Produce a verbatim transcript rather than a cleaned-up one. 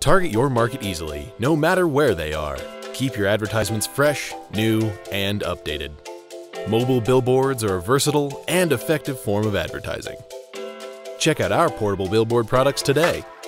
Target your market easily, no matter where they are. Keep your advertisements fresh, new, and updated. Mobile billboards are a versatile and effective form of advertising. Check out our portable billboard products today.